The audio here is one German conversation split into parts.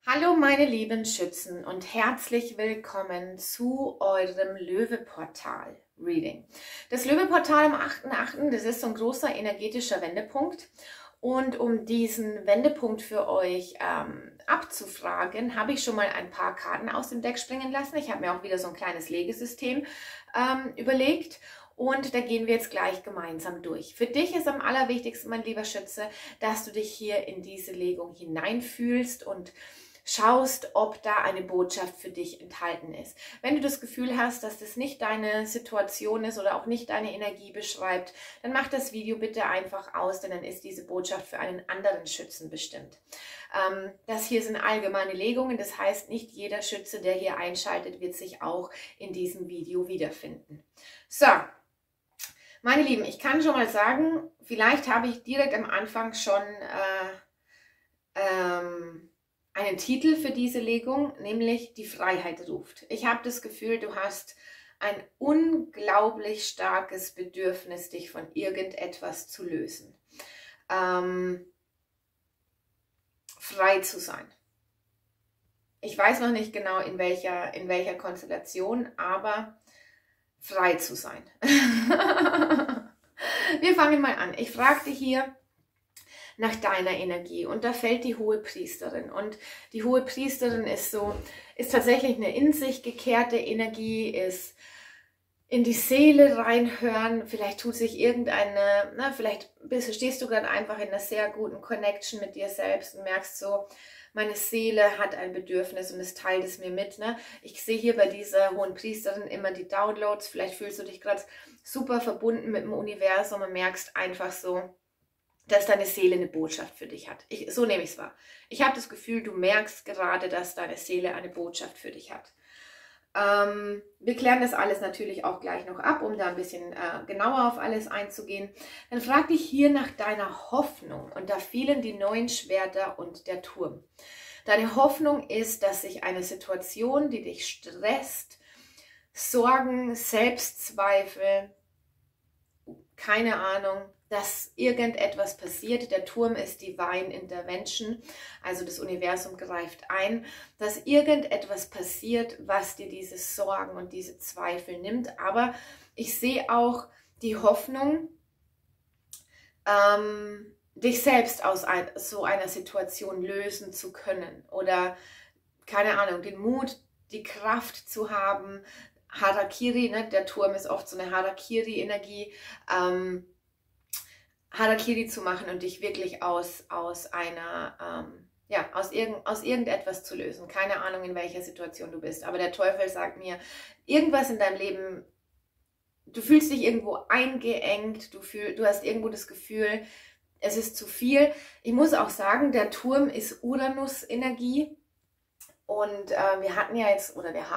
Hallo meine lieben Schützen und herzlich willkommen zu eurem Löwe-Portal-Reading. Das Löwe-Portal am 8.8., das ist so ein großer energetischer Wendepunkt. Und um diesen Wendepunkt für euch abzufragen, habe ich schon mal ein paar Karten aus dem Deck springen lassen. Ich habe mir auch wieder so ein kleines Legesystem überlegt. Und da gehen wir jetzt gleich gemeinsam durch. Für dich ist am allerwichtigsten, mein lieber Schütze, dass du dich hier in diese Legung hineinfühlst und schaust, ob da eine Botschaft für dich enthalten ist. Wenn du das Gefühl hast, dass das nicht deine Situation ist oder auch nicht deine Energie beschreibt, dann mach das Video bitte einfach aus, denn dann ist diese Botschaft für einen anderen Schützen bestimmt. Das hier sind allgemeine Legungen, das heißt, nicht jeder Schütze, der hier einschaltet, wird sich auch in diesem Video wiederfinden. So, meine Lieben, ich kann schon mal sagen, vielleicht habe ich direkt am Anfang schon einen Titel für diese Legung, nämlich die Freiheit ruft. Ich habe das Gefühl, du hast ein unglaublich starkes Bedürfnis, dich von irgendetwas zu lösen. Frei zu sein. Ich weiß noch nicht genau, in welcher Konstellation, aber frei zu sein. Wir fangen mal an. Ich fragte hier nach deiner Energie und da fällt die Hohepriesterin und die Hohepriesterin ist tatsächlich eine in sich gekehrte Energie, ist in die Seele reinhören, vielleicht tut sich vielleicht stehst du gerade einfach in einer sehr guten Connection mit dir selbst und merkst so, meine Seele hat ein Bedürfnis und es teilt es mir mit. Ne? Ich sehe hier bei dieser Hohenpriesterin immer die Downloads, vielleicht fühlst du dich gerade super verbunden mit dem Universum und merkst einfach so, dass deine Seele eine Botschaft für dich hat. So nehme ich es wahr. Ich habe das Gefühl, du merkst gerade, dass deine Seele eine Botschaft für dich hat. Wir klären das alles natürlich auch gleich noch ab, um da ein bisschen genauer auf alles einzugehen. Dann frag dich hier nach deiner Hoffnung und da fielen die 9 Schwerter und der Turm. Deine Hoffnung ist, dass sich eine Situation, die dich stresst, Sorgen, Selbstzweifel, keine Ahnung, dass irgendetwas passiert, der Turm ist Divine Intervention, also das Universum greift ein, dass irgendetwas passiert, was dir diese Sorgen und diese Zweifel nimmt. Aber ich sehe auch die Hoffnung, dich selbst aus so einer Situation lösen zu können oder, keine Ahnung, den Mut, die Kraft zu haben, Harakiri, ne? Der Turm ist oft so eine Harakiri-Energie, Harakiri zu machen und dich wirklich aus irgendetwas zu lösen. Keine Ahnung, in welcher Situation du bist, aber der Teufel sagt mir, irgendwas in deinem Leben, du fühlst dich irgendwo eingeengt, du hast irgendwo das Gefühl, es ist zu viel. Ich muss auch sagen, der Turm ist Uranus-Energie. Und wir hatten ja jetzt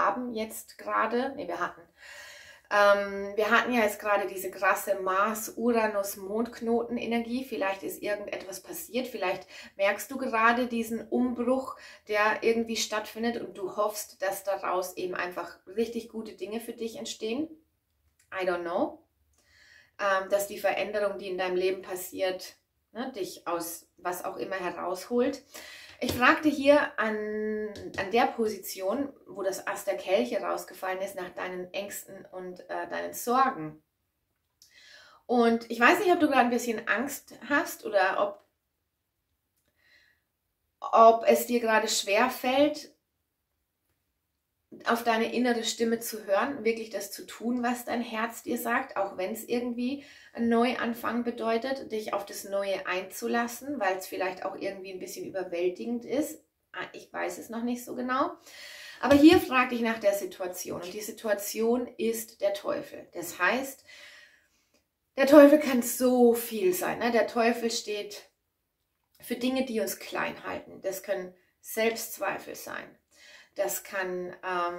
gerade diese krasse Mars-Uranus-Mondknoten-Energie. Vielleicht ist irgendetwas passiert, vielleicht merkst du gerade diesen Umbruch, der irgendwie stattfindet und du hoffst, dass daraus eben einfach richtig gute Dinge für dich entstehen. I don't know. Dass die Veränderung, die in deinem Leben passiert, ne, dich aus was auch immer herausholt. Ich fragte hier an der Position, wo das Ass der Kelche rausgefallen ist, nach deinen Ängsten und deinen Sorgen. Und ich weiß nicht, ob du gerade ein bisschen Angst hast oder ob es dir gerade schwer fällt, auf deine innere Stimme zu hören, wirklich das zu tun, was dein Herz dir sagt, auch wenn es irgendwie ein Neuanfang bedeutet, dich auf das Neue einzulassen, weil es vielleicht auch irgendwie ein bisschen überwältigend ist. Ich weiß es noch nicht so genau. Aber hier frage ich nach der Situation und die Situation ist der Teufel. Das heißt, der Teufel kann so viel sein. Ne? Der Teufel steht für Dinge, die uns klein halten. Das können Selbstzweifel sein. Das kann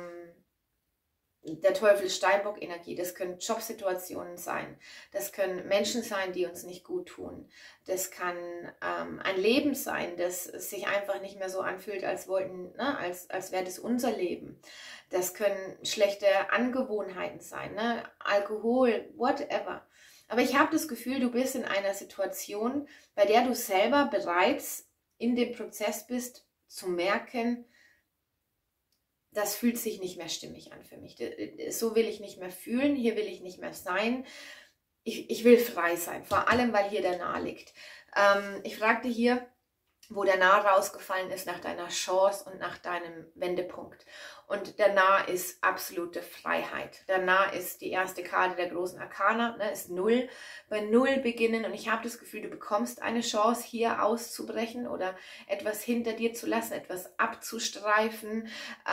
der Teufel Steinbock-Energie, das können Jobsituationen sein, das können Menschen sein, die uns nicht gut tun, das kann ein Leben sein, das sich einfach nicht mehr so anfühlt, als wäre das unser Leben. Das können schlechte Angewohnheiten sein, ne? Alkohol, whatever. Aber ich habe das Gefühl, du bist in einer Situation, bei der du selber bereits in dem Prozess bist, zu merken, das fühlt sich nicht mehr stimmig an für mich. So will ich nicht mehr fühlen, hier will ich nicht mehr sein. Ich will frei sein, vor allem, weil hier der Nah liegt. Ich fragte hier, wo der Nah rausgefallen ist, nach deiner Chance und nach deinem Wendepunkt. Und der Nah ist absolute Freiheit. Der Nah ist die erste Karte der großen Arkana, ne, ist 0. Bei 0 beginnen, und ich habe das Gefühl, du bekommst eine Chance, hier auszubrechen oder etwas hinter dir zu lassen, etwas abzustreifen.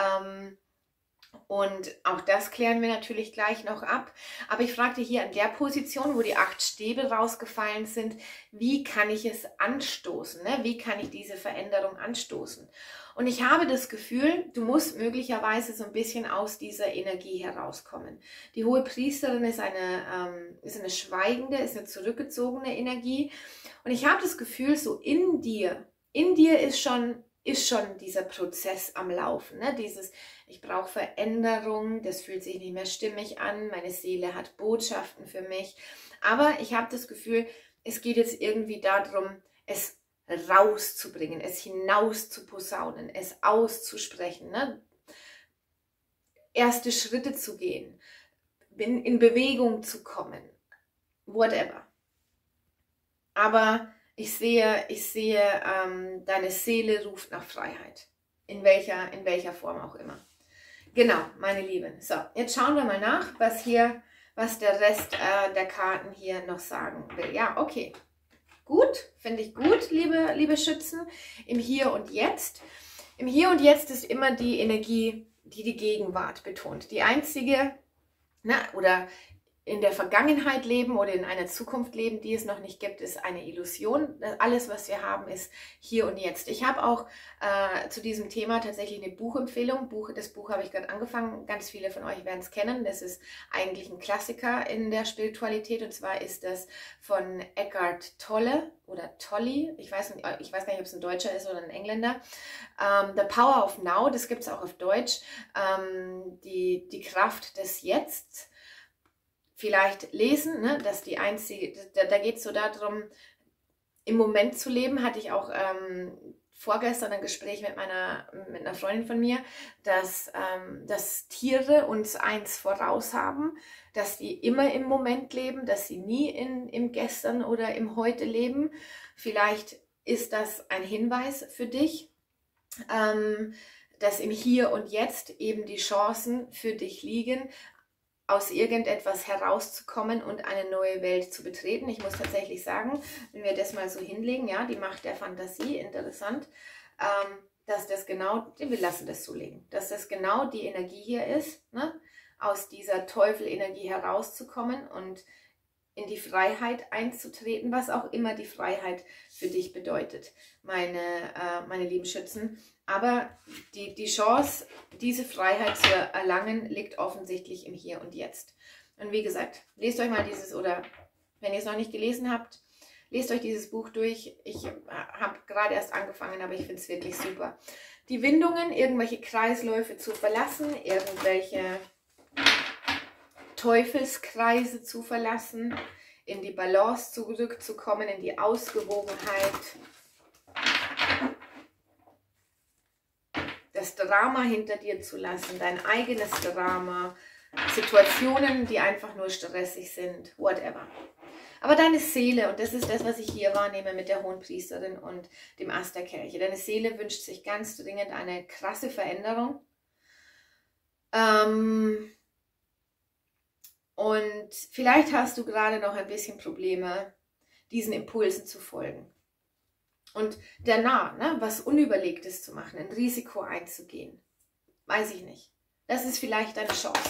Und auch das klären wir natürlich gleich noch ab. Aber ich fragte hier an der Position, wo die 8 Stäbe rausgefallen sind, wie kann ich es anstoßen? Ne? Wie kann ich diese Veränderung anstoßen? Und ich habe das Gefühl, du musst möglicherweise so ein bisschen aus dieser Energie herauskommen. Die hohe Priesterin ist eine schweigende, ist eine zurückgezogene Energie. Und ich habe das Gefühl, so in dir ist schon dieser Prozess am Laufen. Ne? Ich brauche Veränderung, das fühlt sich nicht mehr stimmig an, meine Seele hat Botschaften für mich. Aber ich habe das Gefühl, es geht jetzt irgendwie darum, es rauszubringen, es hinaus zu posaunen, es auszusprechen, ne? Erste Schritte zu gehen, in Bewegung zu kommen, whatever. Aber ich sehe, deine Seele ruft nach Freiheit, in welcher Form auch immer. Genau, meine Lieben. So, jetzt schauen wir mal nach, was der Rest der Karten hier noch sagen will. Ja, okay. Gut, finde ich gut, liebe Schützen. Im Hier und Jetzt. Im Hier und Jetzt ist immer die Energie, die Gegenwart betont. Die einzige, oder in der Vergangenheit leben oder in einer Zukunft leben, die es noch nicht gibt, ist eine Illusion. Alles, was wir haben, ist hier und jetzt. Ich habe auch zu diesem Thema tatsächlich eine Buchempfehlung. Das Buch habe ich gerade angefangen. Ganz viele von euch werden es kennen. Das ist eigentlich ein Klassiker in der Spiritualität. Und zwar ist das von Eckhart Tolle oder Tolle. Ich weiß gar nicht, ob es ein Deutscher ist oder ein Engländer. The Power of Now, das gibt es auch auf Deutsch. Die Kraft des Jetzt. Vielleicht lesen, ne, dass die einzige, da geht es so darum, im Moment zu leben. Hatte ich auch vorgestern ein Gespräch mit einer Freundin von mir, dass Tiere uns eins voraus haben, dass die immer im Moment leben, dass sie nie im Gestern oder im Heute leben. Vielleicht ist das ein Hinweis für dich, dass im Hier und Jetzt eben die Chancen für dich liegen, aus irgendetwas herauszukommen und eine neue Welt zu betreten. Ich muss tatsächlich sagen, wenn wir das mal so hinlegen, ja, die Macht der Fantasie, interessant, dass das genau, wir lassen das so legen, dass das genau die Energie hier ist, ne, aus dieser Teufelenergie herauszukommen und in die Freiheit einzutreten, was auch immer die Freiheit für dich bedeutet, meine lieben Schützen. Aber die Chance, diese Freiheit zu erlangen, liegt offensichtlich im Hier und Jetzt. Und wie gesagt, lest euch mal oder wenn ihr es noch nicht gelesen habt, lest euch dieses Buch durch. Ich habe gerade erst angefangen, aber ich finde es wirklich super. Die Windungen, irgendwelche Kreisläufe zu verlassen, irgendwelche Teufelskreise zu verlassen, in die Balance zurückzukommen, in die Ausgewogenheit. Das Drama hinter dir zu lassen, dein eigenes Drama, Situationen, die einfach nur stressig sind, whatever. Aber deine Seele, und das ist das, was ich hier wahrnehme mit der Hohenpriesterin und dem Ast der Kelche, deine Seele wünscht sich ganz dringend eine krasse Veränderung. Und vielleicht hast du gerade noch ein bisschen Probleme, diesen Impulsen zu folgen. Und der Nah, ne, was Unüberlegtes zu machen, ein Risiko einzugehen, weiß ich nicht. Das ist vielleicht deine Chance.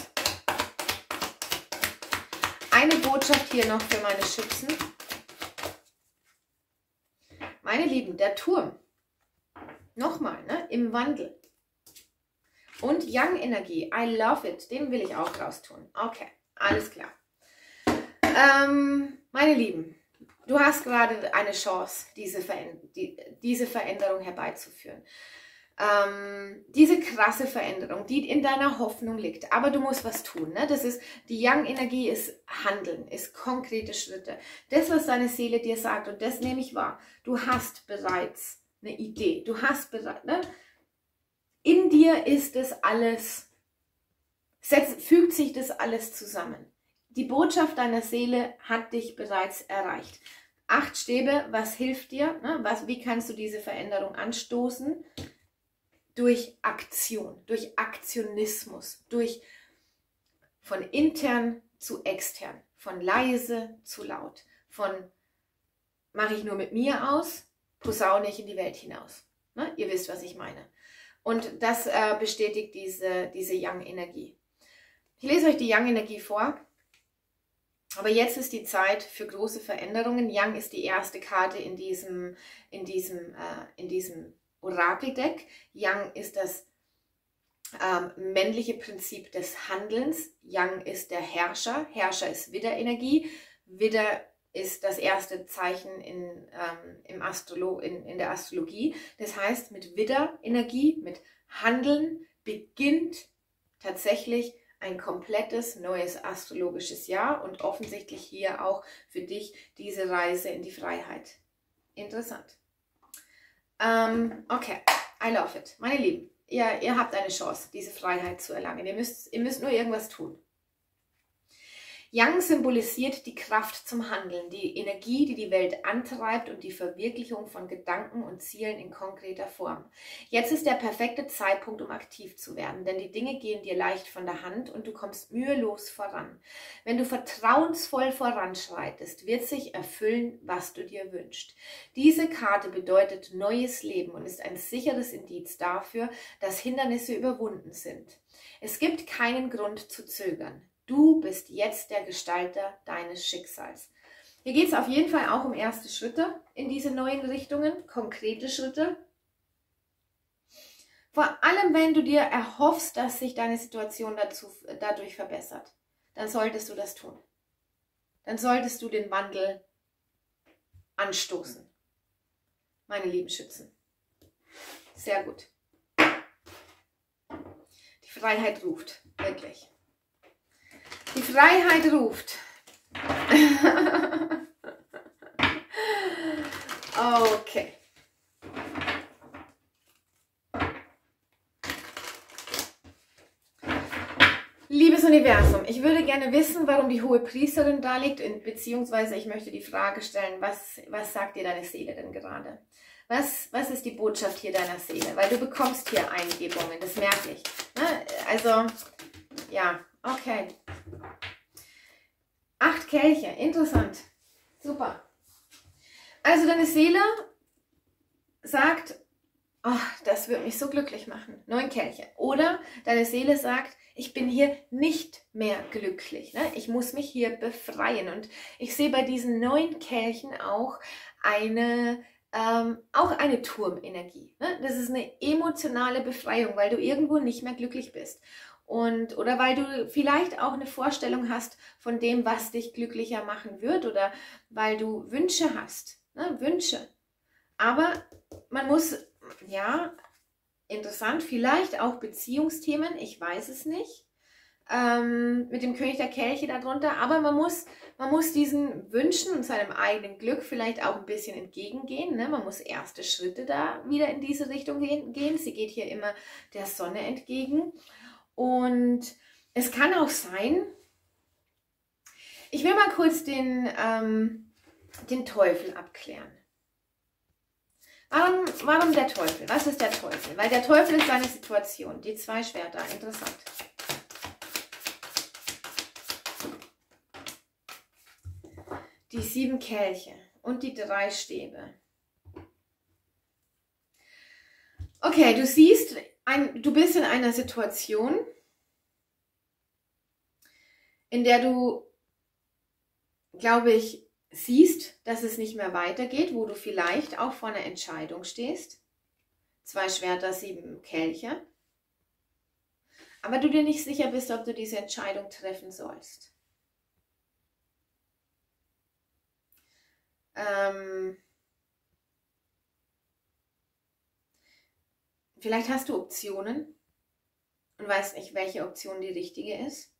Eine Botschaft hier noch für meine Schützen. Meine Lieben, der Turm. Nochmal, ne, im Wandel. Und Yang-Energie, I love it, den will ich auch raus tun. Okay, alles klar. Meine Lieben, du hast gerade eine Chance, diese Veränderung herbeizuführen. Diese krasse Veränderung, die in deiner Hoffnung liegt. Aber du musst was tun. Ne? Die Yang-Energie ist Handeln, ist konkrete Schritte. Das, was deine Seele dir sagt, und das nehme ich wahr. Du hast bereits eine Idee. Du hast bereits, ne? In dir ist es alles, fügt sich das alles zusammen. Die Botschaft deiner Seele hat dich bereits erreicht. 8 Stäbe, was hilft dir? Ne? Wie kannst du diese Veränderung anstoßen? Durch Aktion, durch Aktionismus, von intern zu extern, von leise zu laut, von mache ich nur mit mir aus, posaune ich in die Welt hinaus. Ne? Ihr wisst, was ich meine. Und das bestätigt diese Yang-Energie. Ich lese euch die Yang-Energie vor. Aber jetzt ist die Zeit für große Veränderungen. Yang ist die erste Karte in diesem Orakeldeck. Yang ist das männliche Prinzip des Handelns. Yang ist der Herrscher. Herrscher ist Widderenergie. Widder ist das erste Zeichen in der Astrologie. Das heißt, mit Widderenergie, mit Handeln beginnt tatsächlich ein komplettes neues astrologisches Jahr und offensichtlich hier auch für dich diese Reise in die Freiheit. Interessant. Okay, I love it. Meine Lieben, ihr habt eine Chance, diese Freiheit zu erlangen. Ihr müsst nur irgendwas tun. Yang symbolisiert die Kraft zum Handeln, die Energie, die die Welt antreibt und die Verwirklichung von Gedanken und Zielen in konkreter Form. Jetzt ist der perfekte Zeitpunkt, um aktiv zu werden, denn die Dinge gehen dir leicht von der Hand und du kommst mühelos voran. Wenn du vertrauensvoll voranschreitest, wird sich erfüllen, was du dir wünschst. Diese Karte bedeutet neues Leben und ist ein sicheres Indiz dafür, dass Hindernisse überwunden sind. Es gibt keinen Grund zu zögern. Du bist jetzt der Gestalter deines Schicksals. Hier geht es auf jeden Fall auch um erste Schritte in diese neuen Richtungen, konkrete Schritte. Vor allem, wenn du dir erhoffst, dass sich deine Situation dadurch verbessert, dann solltest du das tun. Dann solltest du den Wandel anstoßen. Meine lieben Schützen. Sehr gut. Die Freiheit ruft, wirklich. Die Freiheit ruft. Okay. Liebes Universum, ich würde gerne wissen, warum die hohe Priesterin da liegt, beziehungsweise ich möchte die Frage stellen, was sagt dir deine Seele denn gerade? Was ist die Botschaft hier deiner Seele? Weil du bekommst hier Eingebungen, das merke ich. Ne? Also, ja, okay. 8 Kelche, interessant. Super. Also deine Seele sagt, oh, das wird mich so glücklich machen. 9 Kelche. Oder deine Seele sagt, ich bin hier nicht mehr glücklich. Ne? Ich muss mich hier befreien. Und ich sehe bei diesen 9 Kelchen auch eine Turmenergie. Ne? Das ist eine emotionale Befreiung, weil du irgendwo nicht mehr glücklich bist. Oder weil du vielleicht auch eine Vorstellung hast von dem, was dich glücklicher machen wird, oder weil du Wünsche hast. Ne? Wünsche. Aber man muss, ja, interessant, vielleicht auch Beziehungsthemen, ich weiß es nicht, mit dem König der Kelche darunter, aber man muss diesen Wünschen und seinem eigenen Glück vielleicht auch ein bisschen entgegengehen. Ne? Man muss erste Schritte da wieder in diese Richtung gehen. Sie geht hier immer der Sonne entgegen. Und es kann auch sein, ich will mal kurz den Teufel abklären. Warum der Teufel? Was ist der Teufel? Weil der Teufel ist seine Situation. Die 2 Schwerter, interessant. Die 7 Kelche und die 3 Stäbe. Okay, du siehst, du bist in einer Situation, in der du, glaube ich, siehst, dass es nicht mehr weitergeht, wo du vielleicht auch vor einer Entscheidung stehst. 2 Schwerter, 7 Kelche. Aber du dir nicht sicher bist, ob du diese Entscheidung treffen sollst. Vielleicht hast du Optionen und weißt nicht, welche Option die richtige ist.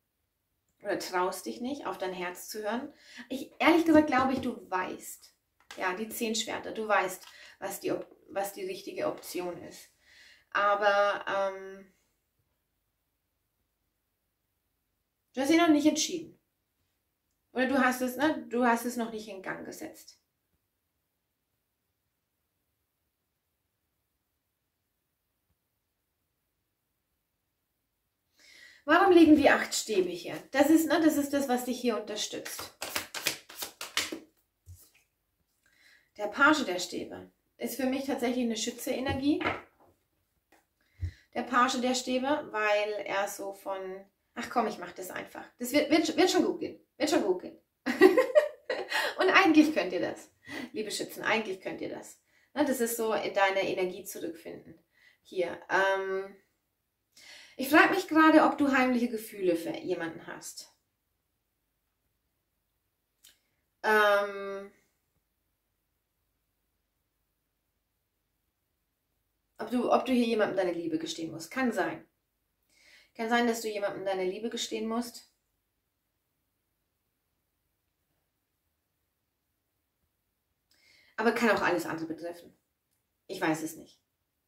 Oder traust dich nicht, auf dein Herz zu hören. Ehrlich gesagt glaube ich, du weißt. Ja, die 10 Schwerter. Du weißt, was die richtige Option ist. Aber du hast dich noch nicht entschieden. Oder du hast es, ne? Du hast es noch nicht in Gang gesetzt. Warum liegen die 8 Stäbe hier? Das ist, ne, das ist das, was dich hier unterstützt. Der Page der Stäbe ist für mich tatsächlich eine Schütze-Energie. Der Page der Stäbe, weil er so von... Ach komm, ich mache das einfach. Das wird schon gut gehen. Wird schon gut gehen. Und eigentlich könnt ihr das, liebe Schützen, eigentlich könnt ihr das. Ne, das ist so in deine Energie zurückfinden. Hier. Ich frage mich gerade, ob du heimliche Gefühle für jemanden hast. Ob du hier jemandem deine Liebe gestehen musst. Kann sein. Kann sein, dass du jemandem deine Liebe gestehen musst. Aber kann auch alles andere betreffen. Ich weiß es nicht.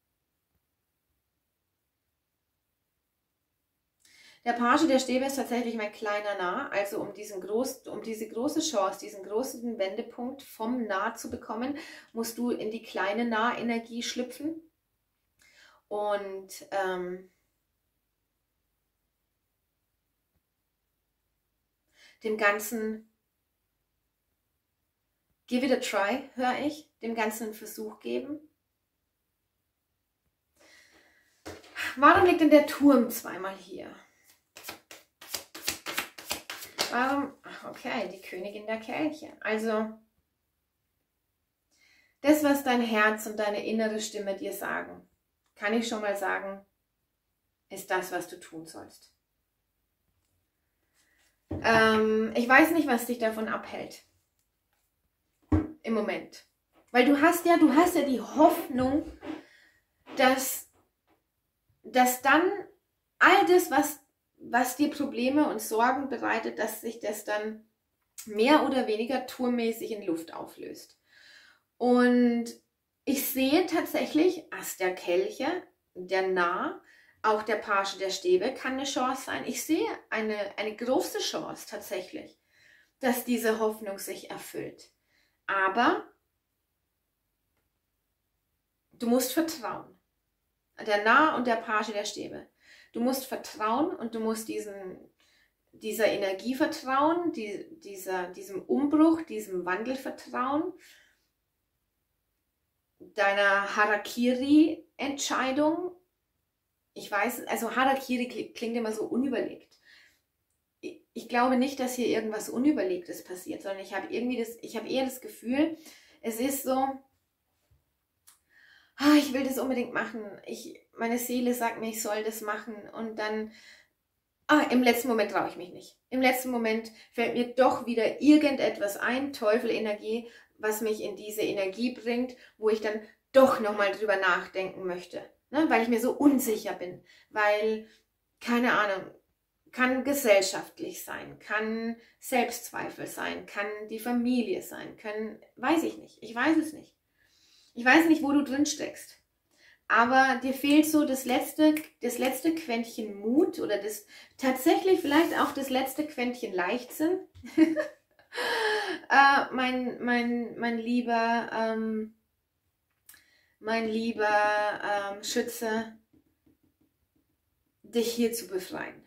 Der Page der Stäbe ist tatsächlich mein kleiner Narr. Also um diese große Chance, diesen großen Wendepunkt vom Narr zu bekommen, musst du in die kleine Narr-Energie schlüpfen. Und dem Ganzen, give it a try, höre ich, dem Ganzen einen Versuch geben. Warum liegt denn der Turm zweimal hier? Warum? Okay, die Königin der Kelche. Also, das, was dein Herz und deine innere Stimme dir sagen, kann ich schon mal sagen, ist das, was du tun sollst. Ich weiß nicht, was dich davon abhält. Im Moment. Weil du hast ja die Hoffnung, dass dann all das, was dir Probleme und Sorgen bereitet, dass sich das dann mehr oder weniger turmmäßig in Luft auflöst. Und ich sehe tatsächlich Ass der Kelche, der Narr, auch der Page der Stäbe kann eine Chance sein. Ich sehe eine große Chance tatsächlich, dass diese Hoffnung sich erfüllt. Aber du musst vertrauen. Der Narr und der Page der Stäbe. Du musst vertrauen und du musst dieser Energie vertrauen, diesem Umbruch, diesem Wandel vertrauen, deiner Harakiri-Entscheidung. Ich weiß, also Harakiri klingt immer so unüberlegt. Ich glaube nicht, dass hier irgendwas Unüberlegtes passiert, sondern ich habe eher das Gefühl, es ist so, ich will das unbedingt machen. Meine Seele sagt mir, ich soll das machen. Und dann, im letzten Moment traue ich mich nicht. Im letzten Moment fällt mir doch wieder irgendetwas ein, Teufelenergie, was mich in diese Energie bringt, wo ich dann doch nochmal drüber nachdenken möchte. Ne? Weil ich mir so unsicher bin. Weil, keine Ahnung, kann gesellschaftlich sein, kann Selbstzweifel sein, kann die Familie sein, weiß ich nicht. Ich weiß es nicht. Ich weiß nicht, wo du drin steckst. Aber dir fehlt so das letzte Quäntchen Mut oder tatsächlich vielleicht auch das letzte Quäntchen Leichtsinn. Mein lieber Schütze, dich hier zu befreien.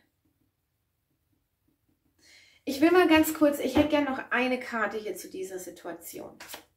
Ich will mal ganz kurz, ich hätte gerne noch eine Karte hier zu dieser Situation.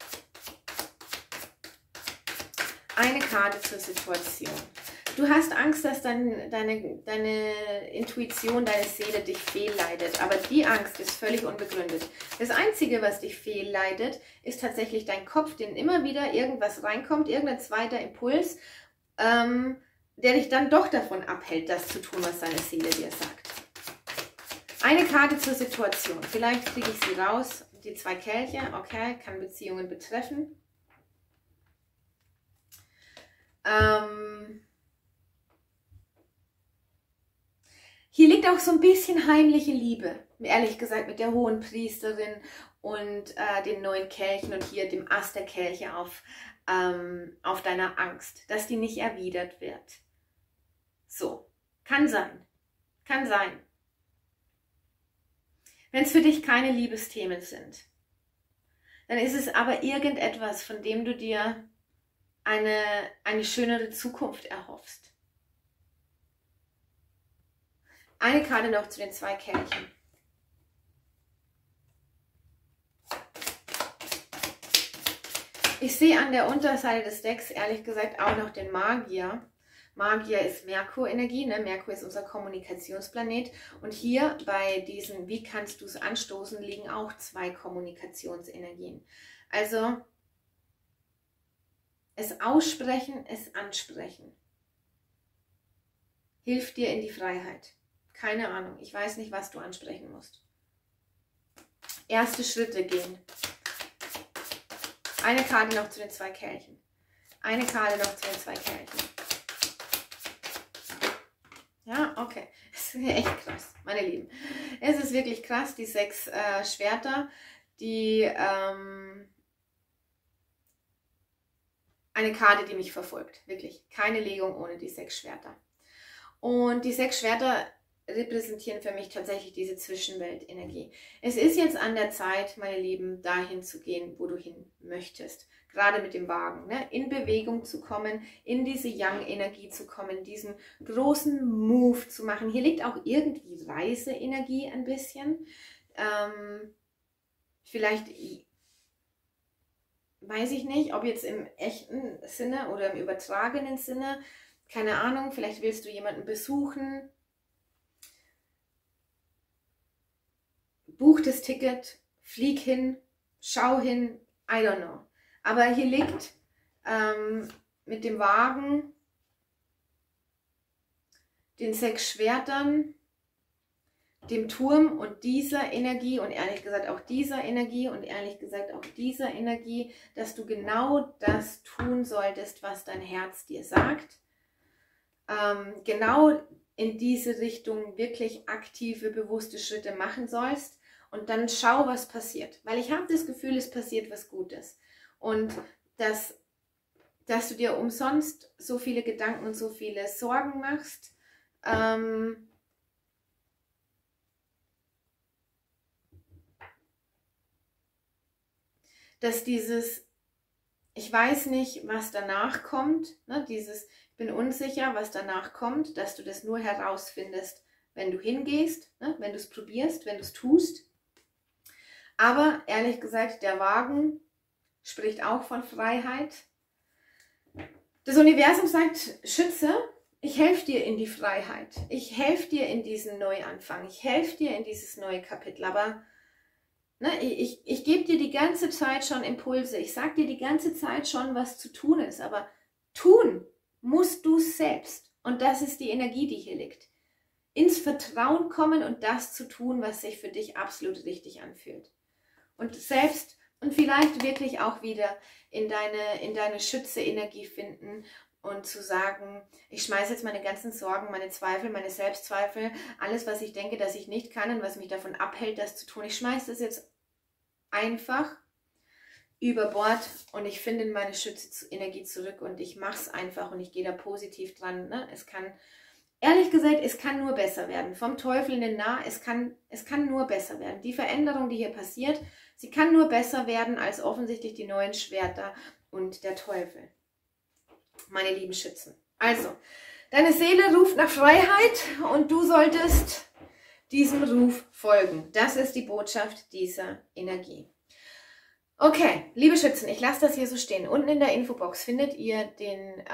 Eine Karte zur Situation. Du hast Angst, dass deine Intuition, deine Seele dich fehlleitet. Aber die Angst ist völlig unbegründet. Das Einzige, was dich fehlleitet, ist tatsächlich dein Kopf, den immer wieder irgendwas reinkommt, irgendein zweiter Impuls, der dich dann doch davon abhält, das zu tun, was deine Seele dir sagt. Eine Karte zur Situation. Vielleicht kriege ich sie raus. Die 2 Kelche, okay, kann Beziehungen betreffen. hier liegt auch so ein bisschen heimliche Liebe, ehrlich gesagt, mit der hohen Priesterin und den 9 Kelchen und hier dem Ast der Kelche auf deiner Angst, dass die nicht erwidert wird. So, kann sein, kann sein. Wenn es für dich keine Liebesthemen sind, dann ist es aber irgendetwas, von dem du dir eine schönere Zukunft erhoffst. Eine Karte noch zu den 2 Kelchen. Ich sehe an der Unterseite des Decks ehrlich gesagt auch noch den Magier. Magier ist Merkur-Energie, ne? Merkur ist unser Kommunikationsplanet. Und hier bei diesen, wie kannst du es anstoßen, liegen auch 2 Kommunikationsenergien. Also es aussprechen, es ansprechen. Hilft dir in die Freiheit. Keine Ahnung, ich weiß nicht, was du ansprechen musst. Erste Schritte gehen. Eine Karte noch zu den 2 Kelchen. Eine Karte noch zu den 2 Kelchen. Ja, okay. Das ist echt krass, meine Lieben. Es ist wirklich krass, die 6 Schwerter, die eine Karte, die mich verfolgt. Wirklich. Keine Legung ohne die 6 Schwerter. Und die 6 Schwerter repräsentieren für mich tatsächlich diese Zwischenweltenergie. Es ist jetzt an der Zeit, meine Lieben, dahin zu gehen, wo du hin möchtest. Gerade mit dem Wagen, ne? In Bewegung zu kommen, in diese Yang-Energie zu kommen, diesen großen Move zu machen. Hier liegt auch irgendwie Reiseenergie ein bisschen. Vielleicht, weiß ich nicht, ob jetzt im echten Sinne oder im übertragenen Sinne, keine Ahnung, vielleicht willst du jemanden besuchen. Buch das Ticket, flieg hin, schau hin, I don't know. Aber hier liegt mit dem Wagen, den 6 Schwertern, dem Turm und dieser Energie und ehrlich gesagt auch dieser Energie und ehrlich gesagt auch dieser Energie, dass du genau das tun solltest, was dein Herz dir sagt. Genau in diese Richtung wirklich aktive, bewusste Schritte machen sollst. Und dann schau, was passiert. Weil ich habe das Gefühl, es passiert was Gutes. Und dass du dir umsonst so viele Gedanken und so viele Sorgen machst. Dass dieses, ich weiß nicht, was danach kommt, ne, dieses, ich bin unsicher, was danach kommt, dass du das nur herausfindest, wenn du hingehst, ne, wenn du es probierst, wenn du es tust. Aber ehrlich gesagt, der Wagen spricht auch von Freiheit. Das Universum sagt, Schütze, ich helfe dir in die Freiheit. Ich helfe dir in diesen Neuanfang. Ich helfe dir in dieses neue Kapitel. Aber ne, ich gebe dir die ganze Zeit schon Impulse. Ich sage dir die ganze Zeit schon, was zu tun ist. Aber tun musst du selbst. Und das ist die Energie, die hier liegt. Ins Vertrauen kommen und das zu tun, was sich für dich absolut richtig anfühlt. Und selbst und vielleicht wirklich auch wieder in deine Schütze-Energie finden und zu sagen, ich schmeiße jetzt meine ganzen Sorgen, meine Zweifel, meine Selbstzweifel, alles, was ich denke, dass ich nicht kann und was mich davon abhält, das zu tun. Ich schmeiße das jetzt einfach über Bord und ich finde meine Schütze-Energie zurück und ich mache es einfach und ich gehe da positiv dran. Ne? Es kann, ehrlich gesagt, es kann nur besser werden. Vom Teufel in den Nah, es kann nur besser werden. Die Veränderung, die hier passiert, sie kann nur besser werden als offensichtlich die 9 Schwerter und der Teufel. Meine lieben Schützen. Also, deine Seele ruft nach Freiheit und du solltest diesem Ruf folgen. Das ist die Botschaft dieser Energie. Okay, liebe Schützen, ich lasse das hier so stehen. Unten in der Infobox findet ihr den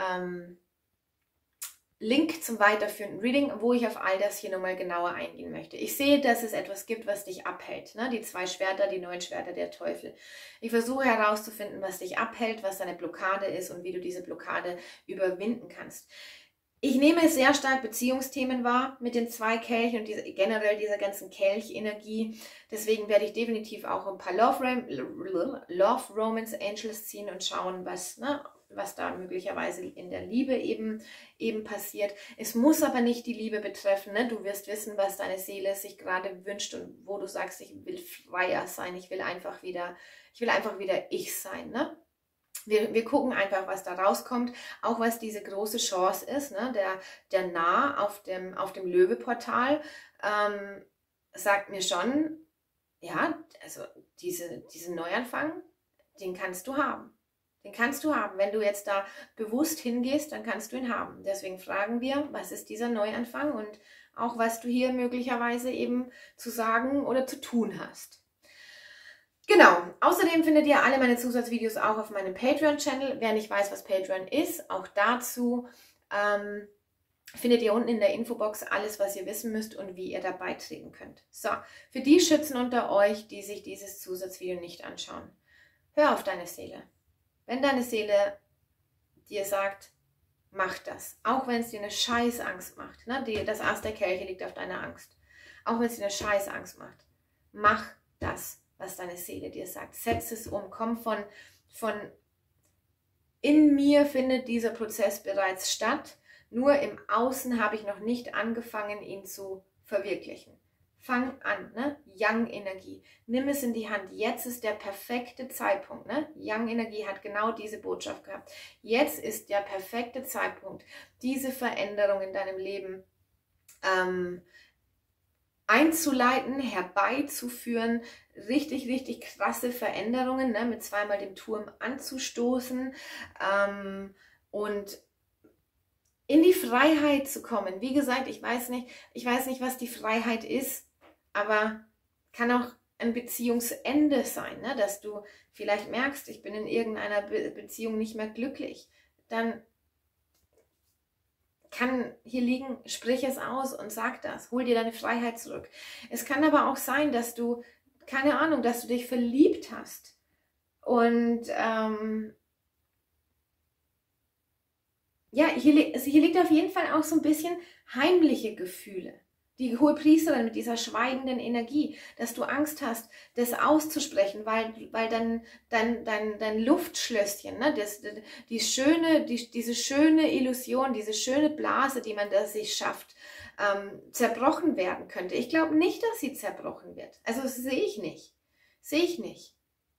Link zum weiterführenden Reading, wo ich auf all das hier nochmal genauer eingehen möchte. Ich sehe, dass es etwas gibt, was dich abhält. Ne? Die 2 Schwerter, die 9 Schwerter, der Teufel. Ich versuche herauszufinden, was dich abhält, was deine Blockade ist und wie du diese Blockade überwinden kannst. Ich nehme sehr stark Beziehungsthemen wahr mit den 2 Kelchen und generell dieser ganzen Kelch-Energie. Deswegen werde ich definitiv auch ein paar Love Romance Angels ziehen und schauen, was, ne, was da möglicherweise in der Liebe eben passiert. Es muss aber nicht die Liebe betreffen. Ne? Du wirst wissen, was deine Seele sich gerade wünscht und wo du sagst, ich will freier sein, ich will einfach wieder ich sein. Ne? Wir gucken einfach, was da rauskommt, auch was diese große Chance ist. Ne? Der Narr auf dem Löwe-Portal sagt mir schon, ja, also diesen Neuanfang, den kannst du haben. Den kannst du haben. Wenn du jetzt da bewusst hingehst, dann kannst du ihn haben. Deswegen fragen wir, was ist dieser Neuanfang und auch, was du hier möglicherweise eben zu sagen oder zu tun hast. Genau. Außerdem findet ihr alle meine Zusatzvideos auch auf meinem Patreon-Channel. Wer nicht weiß, was Patreon ist, auch dazu findet ihr unten in der Infobox alles, was ihr wissen müsst und wie ihr da beitreten könnt. So, für die Schützen unter euch, die sich dieses Zusatzvideo nicht anschauen. Hör auf deine Seele. Wenn deine Seele dir sagt, mach das, auch wenn es dir eine scheiß Angst macht, ne? Das Ass der Kelche liegt auf deiner Angst, auch wenn es dir eine scheiß Angst macht, mach das, was deine Seele dir sagt. Setz es um, komm von in mir findet dieser Prozess bereits statt. Nur im Außen habe ich noch nicht angefangen, ihn zu verwirklichen. Fang an, ne? Yang-Energie. Nimm es in die Hand. Jetzt ist der perfekte Zeitpunkt. Ne? Yang-Energie hat genau diese Botschaft gehabt. Jetzt ist der perfekte Zeitpunkt, diese Veränderung in deinem Leben einzuleiten, herbeizuführen. Richtig, richtig krasse Veränderungen, ne? Mit zweimal dem Turm anzustoßen und in die Freiheit zu kommen. Wie gesagt, ich weiß nicht, was die Freiheit ist, aber kann auch ein Beziehungsende sein, ne? Dass du vielleicht merkst, ich bin in irgendeiner Beziehung nicht mehr glücklich. Dann kann hier liegen, sprich es aus und sag das. Hol dir deine Freiheit zurück. Es kann aber auch sein, dass du, keine Ahnung, dass du dich verliebt hast und ja, hier liegt auf jeden Fall auch so ein bisschen heimliche Gefühle. Die Hohepriesterin mit dieser schweigenden Energie, dass du Angst hast, das auszusprechen, weil dein Luftschlösschen, ne, diese schöne Illusion, diese schöne Blase, die man da sich schafft, zerbrochen werden könnte. Ich glaube nicht, dass sie zerbrochen wird. Also das sehe ich nicht. Sehe ich nicht.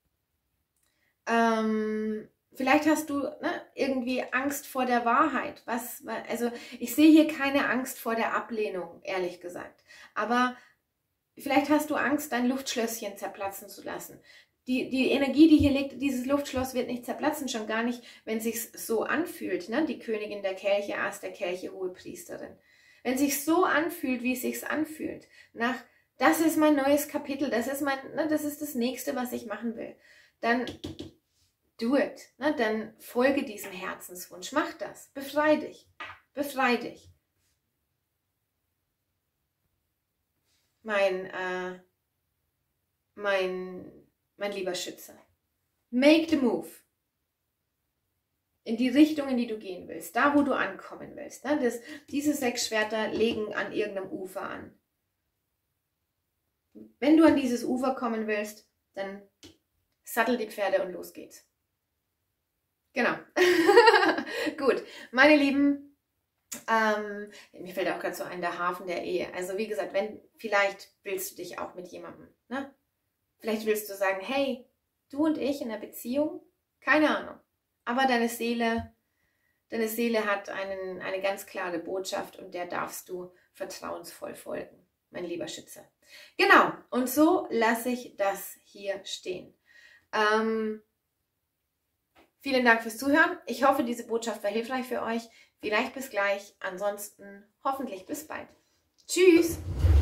Vielleicht hast du irgendwie Angst vor der Wahrheit. Also ich sehe hier keine Angst vor der Ablehnung, ehrlich gesagt. Aber vielleicht hast du Angst, dein Luftschlösschen zerplatzen zu lassen. Die Energie, die hier liegt, dieses Luftschloss wird nicht zerplatzen, schon gar nicht, wenn es sich so anfühlt. Ne? Die Königin der Kelche, Ass der Kelche, Hohepriesterin. Wenn es sich so anfühlt, wie es sich anfühlt. Das ist mein neues Kapitel, das ist das Nächste, was ich machen will. Dann do it. Ne? Dann folge diesem Herzenswunsch. Mach das. Befrei dich. Befrei dich. Mein lieber Schütze. Make the move. In die Richtung, in die du gehen willst. Da, wo du ankommen willst. Ne? Diese 6 Schwerter legen an irgendeinem Ufer an. Wenn du an dieses Ufer kommen willst, dann sattel die Pferde und los geht's. Genau. Gut, meine Lieben, mir fällt auch gerade so ein, der Hafen der Ehe. Also wie gesagt, vielleicht willst du dich auch mit jemandem, ne? Vielleicht willst du sagen, hey, du und ich in einer Beziehung, keine Ahnung. Aber deine Seele hat eine ganz klare Botschaft und der darfst du vertrauensvoll folgen, mein lieber Schütze. Genau, und so lasse ich das hier stehen. Vielen Dank fürs Zuhören. Ich hoffe, diese Botschaft war hilfreich für euch. Vielleicht bis gleich. Ansonsten hoffentlich bis bald. Tschüss!